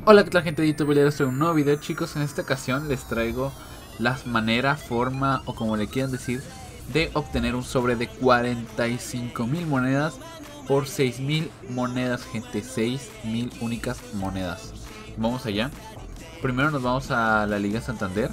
Hola, ¿qué tal, gente de YouTube? Voy a hacer un nuevo video, chicos. En esta ocasión les traigo la manera, forma o como le quieran decir de obtener un sobre de 45.000 monedas por 6.000 monedas, gente. 6.000 únicas monedas. Vamos allá. Primero nos vamos a la Liga Santander,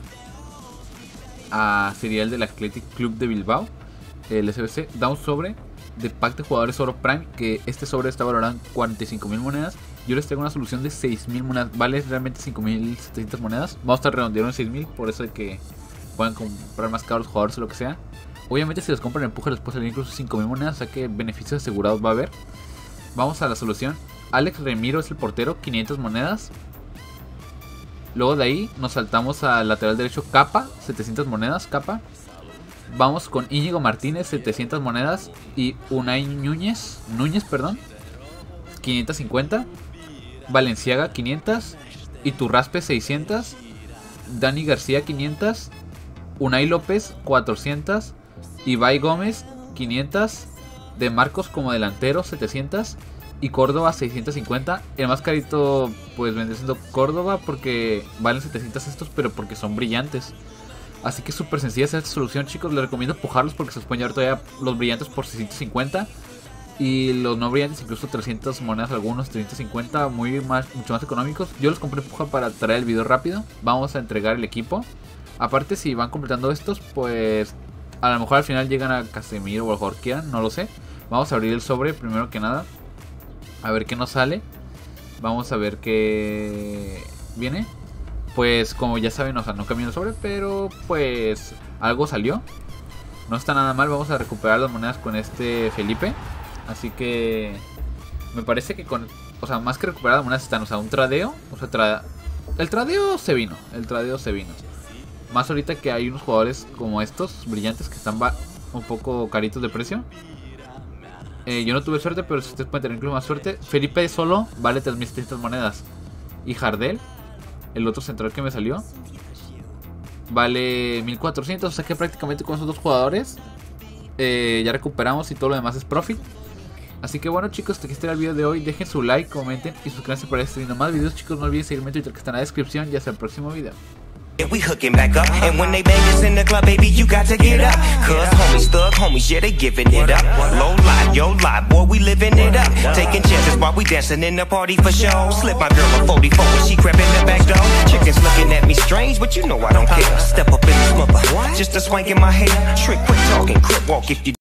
a serial del Athletic Club de Bilbao, el SBC. Da un sobre de pack de jugadores oro prime, que este sobre está valorado en 45.000 monedas. Yo les traigo una solución de 6.000 monedas. Vale realmente 5.700 monedas. Vamos a estar redondeando en 6.000, por eso de que puedan comprar más caros los jugadores o lo que sea. Obviamente si los compran en empuje les puede salir incluso 5.000 monedas, o sea que beneficios asegurados va a haber. Vamos a la solución. Alex Remiro es el portero, 500 monedas. Luego de ahí nos saltamos al lateral derecho Capa, 700 monedas, Capa. Vamos con Íñigo Martínez, 700 monedas. Y Unai Núñez, 550. Valenciaga, 500. Iturraspe, 600. Dani García, 500. Unai López, 400. Ibai Gómez, 500. De Marcos como delantero, 700. Y Córdoba, 650. El más carito pues vendría siendo Córdoba, porque valen 700 estos, pero porque son brillantes. Así que súper sencilla esta solución, chicos. Les recomiendo empujarlos porque se los pueden llevar todavía los brillantes por 650. Y los no brillantes incluso 300 monedas algunos, 350, mucho más económicos. Yo los compré empuja para traer el video rápido. Vamos a entregar el equipo. Aparte, si van completando estos, pues a lo mejor al final llegan a Casemiro o a Jorquean, no lo sé. Vamos a abrir el sobre primero que nada, a ver qué nos sale. Vamos a ver qué viene. Pues como ya saben, o sea, no cambió el sobre, pero pues algo salió. No está nada mal. Vamos a recuperar las monedas con este Felipe. Así que me parece que con, o sea, más que recuperar las monedas están, o sea, un tradeo. O sea, el tradeo se vino. Más ahorita que hay unos jugadores como estos, brillantes, que están un poco caritos de precio. Yo no tuve suerte, pero si ustedes pueden tener incluso más suerte. Felipe solo vale 3.700 monedas. Y Jardel, el otro central que me salió, vale 1.400. O sea que prácticamente con esos dos jugadores ya recuperamos y todo lo demás es profit. Así que bueno, chicos, hasta aquí está el video de hoy. Dejen su like, comenten y suscríbanse para este video más videos, chicos. No olviden seguirme en Twitter, que está en la descripción. Y hasta el próximo video. We hooking back up, and when they bang us in the club, baby, you got to get up. Cause homies, thug homies, yeah, they giving it up. Low lie, yo lie, boy, we living it up. Taking chances while we dancing in the party for show. Slip my girl a 44 when she crept in the back door. Chickens looking at me strange, but you know I don't care. Step up in this mother, just a swank in my hair. Trick, quick talking, crip walk if you